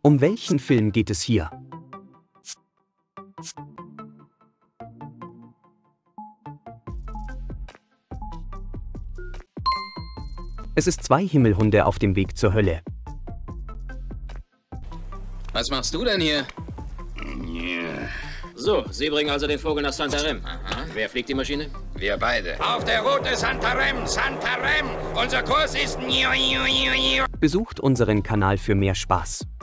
Um welchen Film geht es hier? Es ist 2 Himmelhunde auf dem Weg zur Hölle. Was machst du denn hier? So, Sie bringen also den Vogel nach Santarem. Aha. Wer fliegt die Maschine? Wir beide. Auf der Route Santarem, Santarem! Unser Kurs ist... Besucht unseren Kanal für mehr Spaß.